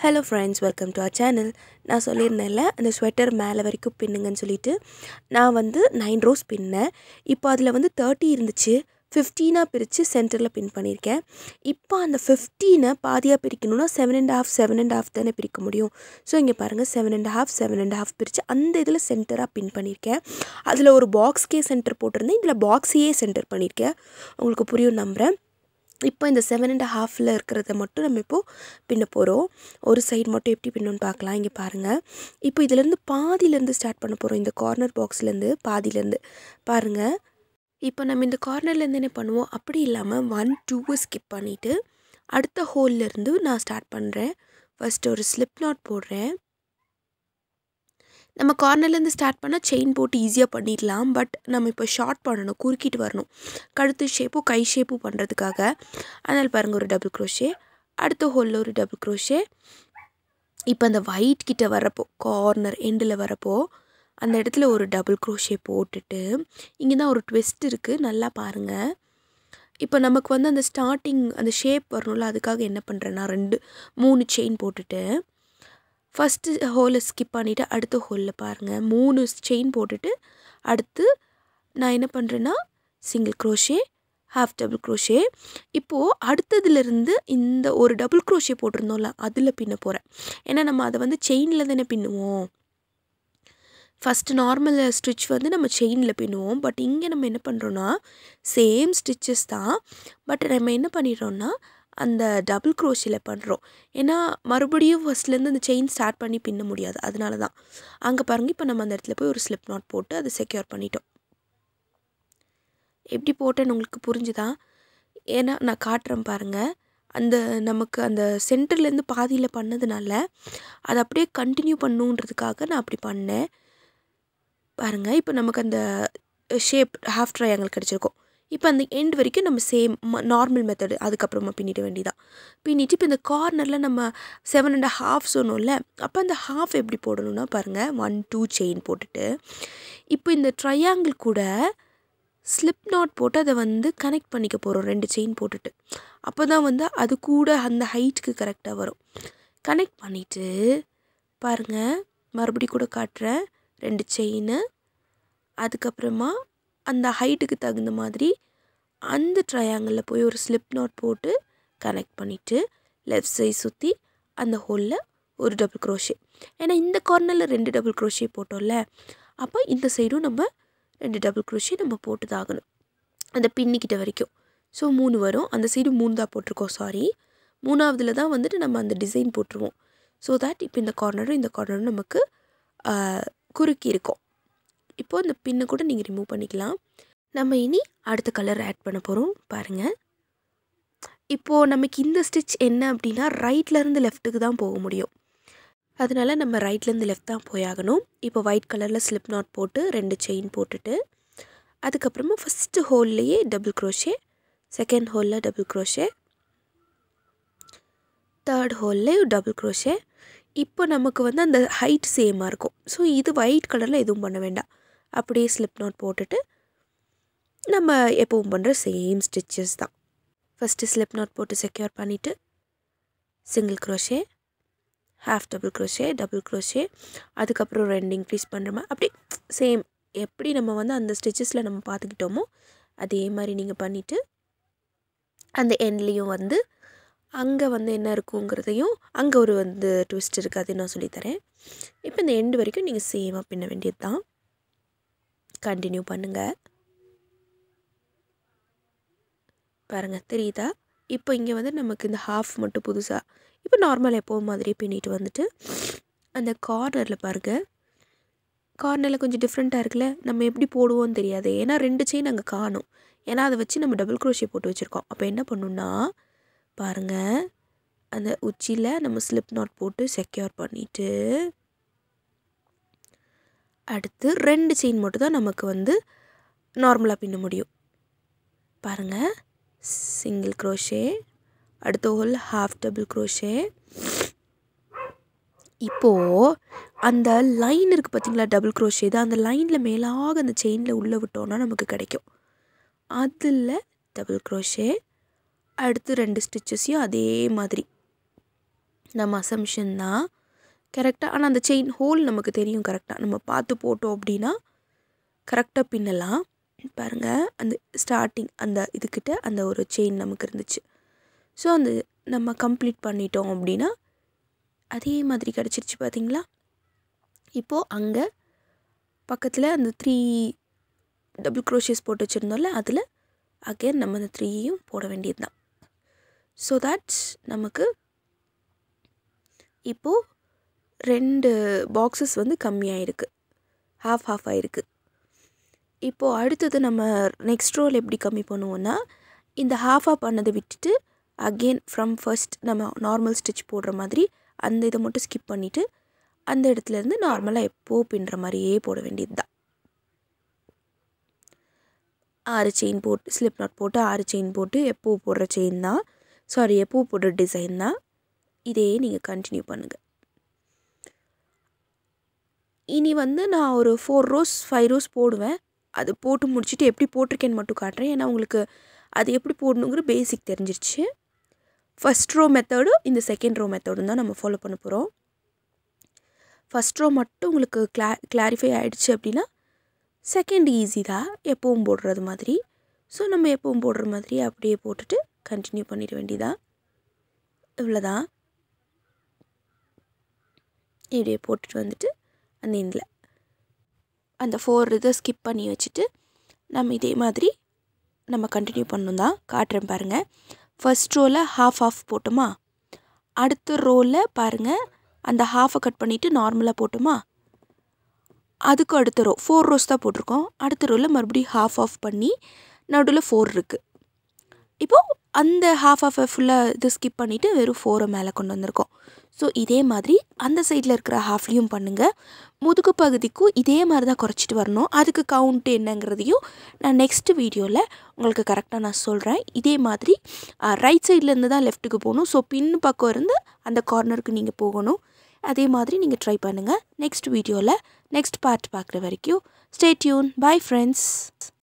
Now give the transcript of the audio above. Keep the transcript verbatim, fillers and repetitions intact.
Hello friends, welcome to our channel. நான் சொல்லியிருந்தேன்ல அந்த sweater மேலே வரைக்கும் பின்னுங்கன்னு சொல்லிட்டு நான் வந்து நைன் ரோஸ் பின்னேன். இப்போ அதில் வந்து தேர்ட்டி இருந்துச்சு, ஃபிஃப்டீனாக பிரித்து சென்டரில் பின் பண்ணியிருக்கேன். இப்போ அந்த ஃபிஃப்டீனை பாதியாக பிரிக்கணும்னா seven and half seven and half தானே பிரிக்க முடியும். ஸோ இங்கே பாருங்கள், seven and half seven and half பிரித்து அந்த இதில் சென்டராக பின் பண்ணியிருக்கேன். அதில் ஒரு பாக்ஸ்க்கே சென்டர் போட்டிருந்தேன், இதில் பாக்ஸையே சென்டர் பண்ணியிருக்கேன். உங்களுக்கு புரியும் நம்புகிறேன். இப்போ இந்த செவன் அண்ட் ஹாஃபில் இருக்கிறத மட்டும் நம்ம இப்போது பின்ன போகிறோம். ஒரு சைடு மட்டும் எப்படி பின்னணும்னு பார்க்கலாம். இங்கே பாருங்கள், இப்போ இதிலேருந்து பாதியிலேருந்து ஸ்டார்ட் பண்ண போகிறோம். இந்த கார்னர் பாக்ஸ்லேருந்து பாதியிலேருந்து பாருங்கள். இப்போ நம்ம இந்த கார்னர்லேருந்து என்ன பண்ணுவோம், அப்படி இல்லாமல் ஒன் டூவை ஸ்கிப் பண்ணிவிட்டு அடுத்த ஹோல்லேருந்து நான் ஸ்டார்ட் பண்ணுறேன். ஃபஸ்ட்டு ஒரு ஸ்லிப் நாட் போடுறேன். நம்ம கார்னர்லேருந்து ஸ்டார்ட் பண்ணால் செயின் போட்டு ஈஸியாக பண்ணிடலாம். பட் நம்ம இப்போ ஷார்ட் பண்ணணும், குறுக்கிட்டு வரணும், கழுத்து ஷேப்பும் கை ஷேப்பும் பண்ணுறதுக்காக. அதனால் பாருங்கள், ஒரு டபுள் க்ரோஷே, அடுத்த ஹோலில் ஒரு டபுள் க்ரோஷே. இப்போ அந்த ஒயிட் கிட்ட வரப்போ, கார்னர் எண்டில் வரப்போ அந்த இடத்துல ஒரு டபுள் க்ரோஷே போட்டுட்டு, இங்கே தான் ஒரு ட்விஸ்ட் இருக்குது, நல்லா பாருங்கள். இப்போ நமக்கு வந்து அந்த ஸ்டார்டிங் அந்த ஷேப் வரணும்ல, அதுக்காக என்ன பண்ணுறேன்னா ரெண்டு மூணு செயின் போட்டுட்டு ஃபஸ்ட்டு ஹோலை ஸ்கிப் பண்ணிவிட்டு அடுத்த ஹோலில் பாருங்கள் மூணு செயின் போட்டுட்டு அடுத்து நான் என்ன பண்ணுறேன்னா single crochet, half double crochet. இப்போது அடுத்ததுலேருந்து இந்த ஒரு டபுள் க்ரோஷே போட்டிருந்தோம்ல அதில் பின்ன போகிறேன். ஏன்னா நம்ம அதை வந்து செயினில் தானே பின்னுவோம். ஃபஸ்ட்டு நார்மல் ஸ்டிச் வந்து நம்ம செயினில் பின்னுவோம். பட் இங்கே நம்ம என்ன பண்ணுறோன்னா சேம் ஸ்டிச்சஸ் தான், பட் நம்ம என்ன பண்ணிடுறோன்னா அந்த டபுள் க்ரோஷில் பண்ணுறோம். ஏன்னா மறுபடியும் ஃபஸ்ட்லேருந்து அந்த செயின் ஸ்டார்ட் பண்ணி பின்ன முடியாது, அதனால தான். அங்கே பாருங்கள், இப்போ நம்ம அந்த இடத்துல போய் ஒரு ஸ்லிப் நாட் போட்டு அதை செக்யூர் பண்ணிட்டோம். எப்படி போட்டேன்னு உங்களுக்கு புரிஞ்சுதா? ஏன்னா நான் காட்டுறேன் பாருங்கள். அந்த நமக்கு அந்த சென்டர்லேருந்து பாதியில் பண்ணதுனால அதை அப்படியே கண்டினியூ பண்ணுன்றதுக்காக நான் அப்படி பண்ணேன். பாருங்கள், இப்போ நமக்கு அந்த ஷேப் ஹாஃப் ட்ரையாங்கிள் கிடச்சிருக்கும். இப்போ அந்த எண்ட் வரைக்கும் நம்ம சேம் நார்மல் மெத்தடு அதுக்கப்புறமா பின்னிட வேண்டியதான். பின்னிட்டு இப்போ இந்த கார்னரில் நம்ம செவன் அண்ட் ஹாஃப் சொன்னோம்ல, அப்போ அந்த ஹாஃப் எப்படி போடணும்னா பாருங்கள், ஒன் டூ செயின் போட்டுட்டு இப்போ இந்த ட்ரையாங்கிள் கூட ஸ்லிப் நாட் போட்டு அதை வந்து கனெக்ட் பண்ணிக்க போகிறோம். ரெண்டு செயின் போட்டுட்டு அப்போ தான் வந்து அது கூட அந்த ஹைட்டுக்கு கரெக்டாக வரும். கனெக்ட் பண்ணிவிட்டு பாருங்கள், மறுபடி கூட காட்டுறேன். ரெண்டு செயின், அதுக்கப்புறமா அந்த ஹைட்டுக்கு தகுந்த மாதிரி அந்த ட்ரையாங்கிளில் போய் ஒரு ஸ்லிப் நாட் போட்டு கனெக்ட் பண்ணிவிட்டு லெஃப்ட் சைட் சுற்றி அந்த ஹோலில் ஒரு டபுள் க்ரோஷே. ஏன்னா இந்த கார்னரில் ரெண்டு டபுள் க்ரோஷே போட்டோம்ல, அப்போ இந்த சைடும் நம்ம ரெண்டு டபுள் க்ரோஷே நம்ம போட்டு தான் ஆகணும், அந்த பின்னிக்கிட்ட வரைக்கும். ஸோ மூணு வரும். அந்த சைடு மூணு தான் போட்டிருக்கோம், சாரி. மூணாவதில் தான் வந்துட்டு நம்ம அந்த டிசைன் போட்டுருவோம். ஸோ தட் இப்போ இந்த கார்னரும் இந்த கார்னரும் நமக்கு குறுக்கி இருக்கும். இப்போது இந்த பின்னை கூட நீங்கள் ரிமூவ் பண்ணிக்கலாம். நம்ம இனி அடுத்த கலர் ஆட் பண்ண போகிறோம். பாருங்கள், இப்போது நமக்கு இந்த ஸ்டிச் என்ன அப்படின்னா ரைட்லேருந்து லெஃப்ட்டுக்கு தான் போக முடியும். அதனால் நம்ம ரைட்லேருந்து லெஃப்ட் தான் போயாகணும். இப்போ ஒயிட் கலரில் ஸ்லிப் நாட் போட்டு ரெண்டு செயின் போட்டுட்டு அதுக்கப்புறமா ஃபஸ்ட்டு ஹோல்லையே டபுள் க்ரோஷே, செகண்ட் ஹோலில் டபுள் க்ரோஷே, தேர்ட் ஹோலில் டபுள் க்ரோஷே. இப்போ நமக்கு வந்து அந்த ஹைட் சேமாக இருக்கும். ஸோ இது ஒயிட் கலரில் எதுவும் பண்ண வேண்டாம், அப்படியே ஸ்லிப் நாட் போட்டுட்டு நம்ம எப்பவும் பண்ணுற சேம் ஸ்டிச்சஸ் தான். ஃபஸ்ட்டு ஸ்லிப் நாட் போட்டு செக்யூர் பண்ணிவிட்டு single crochet, half double crochet, double crochet, அதுக்கப்புறம் ரெண்டு இன்க்ரீஸ் பண்ணுற மாதிரி அப்படி சேம் எப்படி நம்ம வந்து அந்த ஸ்டிச்சஸில் நம்ம பார்த்துக்கிட்டோமோ அதே மாதிரி நீங்கள் பண்ணிவிட்டு அந்த எண்ட்லேயும் வந்து அங்கே வந்து என்ன இருக்குங்கிறதையும் அங்கே ஒரு வந்து ட்விஸ்ட் இருக்குது, அது நான் சொல்லித்தரேன். இப்போ இந்த எண்டு வரைக்கும் நீங்கள் சேமாக பின்ன வேண்டியது தான். கண்டினியூ பண்ணுங்கள். பாருங்கள், தெரியுதா? இப்போ இங்கே வந்து நமக்கு இந்த ஹாஃப் மட்டும் புதுசாக இப்போ நார்மல் எப்போவும் மாதிரியே பின்னிட்டு வந்துட்டு அந்த கார்னரில் பாருங்கள், கார்னரில் கொஞ்சம் டிஃப்ரெண்ட்டாக இருக்குல்ல. நம்ம எப்படி போடுவோன்னு தெரியாது, ஏன்னா ரெண்டு செயின் அங்கே காணும். ஏன்னா அதை வச்சு நம்ம டபுள் க்ரோஷே போட்டு வச்சுருக்கோம். அப்போ என்ன பண்ணணுன்னா பாருங்கள், அந்த உச்சியில் நம்ம ஸ்லிப் நாட் போட்டு செக்யூர் பண்ணிவிட்டு அடுத்து ரெண்டு செயின் மட்டும் தான் நமக்கு வந்து நார்மலாக பின்ன முடியும். பாருங்கள், சிங்கிள் க்ரோஷே, அடுத்த ஹோல் ஹாஃப் டபுள் க்ரோஷே. இப்போது அந்த லைன் இருக்குது பார்த்திங்களா, டபுள் க்ரோஷே தான். அந்த லைனில் மேலாக அந்த செயினில் உள்ளே விட்டோன்னா நமக்கு கிடைக்கும். அதில் டபுள் க்ரோஷே, அடுத்து ரெண்டு ஸ்டிச்சஸையும் அதே மாதிரி நம்ம அசம்ஷன் தான் கரெக்டாக. ஆனால் அந்த செயின் ஹோல் நமக்கு தெரியும் கரெக்டாக, நம்ம பார்த்து போட்டோம் அப்படின்னா கரெக்டாக பின்னலாம். பாருங்கள், அந்த ஸ்டார்டிங் அந்த இதுக்கிட்ட அந்த ஒரு செயின் நமக்கு இருந்துச்சு. ஸோ அந்த நம்ம கம்ப்ளீட் பண்ணிட்டோம் அப்படின்னா அதே மாதிரி கிடச்சிருச்சு பார்த்தீங்களா. இப்போது அங்கே பக்கத்தில் அந்த த்ரீ டபுள் க்ரோஷேஸ் போட்டு வச்சுருந்தோம்ல, அதில் அகேன் நம்ம அந்த த்ரீயையும் போட வேண்டியது தான். ஸோ தட்ஸ் நமக்கு இப்போது ரெண்டு பாக்ஸஸ் வந்து கம்மியாயிருக்கு, ஹாஃப் ஹாஃப் ஆகிருக்கு. இப்போது அடுத்தது நம்ம நெக்ஸ்ட் ரோல் எப்படி கம்மி பண்ணுவோன்னா, இந்த ஹாஃபாக பண்ணதை விட்டுட்டு அகெயின் ஃப்ரம் ஃபர்ஸ்ட் நம்ம நார்மல் ஸ்டிச் போடுற மாதிரி அந்த இதை மட்டும் ஸ்கிப் பண்ணிவிட்டு அந்த இடத்துலேருந்து நார்மலாக எப்போது பின்னுற மாதிரியே போட வேண்டியது தான். ஆறு செயின் போட்டு ஸ்லிப் நாட் போட்டு ஆறு செயின் போட்டு எப்போது போடுற செயின் தான், சாரி எப்போது போடுற டிசைன் தான். இதே நீங்கள் கண்டினியூ பண்ணுங்கள். இனி வந்து நான் ஒரு ஃபோர் ரோஸ் ஃபைவ் ரோஸ் போடுவேன். அது போட்டு முடிச்சுட்டு எப்படி போட்டிருக்கேன்னு மட்டும் காட்டுறேன். ஏன்னா உங்களுக்கு அது எப்படி போடணுங்கிற பேசிக் தெரிஞ்சிருச்சு. ஃபஸ்ட் ரோ மெத்தடு இந்த செகண்ட் ரோ மெத்தடும் தான் நம்ம ஃபாலோ பண்ண போகிறோம். ஃபஸ்ட் ரோ மட்டும் உங்களுக்கு கிளா கிளாரிஃபை ஆகிடுச்சு அப்படின்னா செகண்ட் ஈஸி தான், எப்பவும் போடுறது மாதிரி. ஸோ நம்ம எப்பவும் போடுற மாதிரி அப்படியே போட்டுட்டு கண்டினியூ பண்ணிட வேண்டியதான். இவ்வளோதான். இப்படியே போட்டுட்டு வந்துட்டு அந்த இதில் அந்த ஃபோர் இதை ஸ்கிப் பண்ணி வச்சுட்டு நம்ம இதே மாதிரி நம்ம கண்டினியூ பண்ணணும் தான். காட்டுறேன் பாருங்கள். ஃபஸ்ட் ரோவில் ஹாஃப் ஆஃப் போட்டோமா, அடுத்த ரோவில் பாருங்கள் அந்த ஹாஃபை கட் பண்ணிவிட்டு நார்மலாக போட்டோமா, அதுக்கு அடுத்த ரோ ஃபோர் ரோஸ் தான் போட்டிருக்கோம். அடுத்த ரோவில் மறுபடியும் ஹாஃப் ஆஃப் பண்ணி நடுவில் ஃபோர் இருக்குது. இப்போது அந்த ஹாஃப் ஆஃபை ஃபுல்லாக இது ஸ்கிப் பண்ணிவிட்டு வெறும் ஃபோரை மேலே கொண்டு வந்திருக்கோம். ஸோ இதே மாதிரி அந்த சைடில் இருக்கிற ஹாஃப்லேயும் பண்ணுங்கள். முதுகு பகுதிக்கும் இதே மாதிரி தான் குறைச்சிட்டு வரணும். அதுக்கு கவுண்ட்டு என்னங்கிறதையும் நான் நெக்ஸ்ட் வீடியோவில் உங்களுக்கு கரெக்டாக நான் சொல்கிறேன். இதே மாதிரி ரைட் சைட்லேருந்து தான் லெஃப்ட்டுக்கு போகணும். ஸோ பின் பக்கம் இருந்து அந்த கார்னருக்கு நீங்கள் போகணும். அதே மாதிரி நீங்கள் ட்ரை பண்ணுங்கள். நெக்ஸ்ட் வீடியோவில் நெக்ஸ்ட் பார்ட் பார்க்குற வரைக்கும் ஸ்டே டியூன். Bye friends.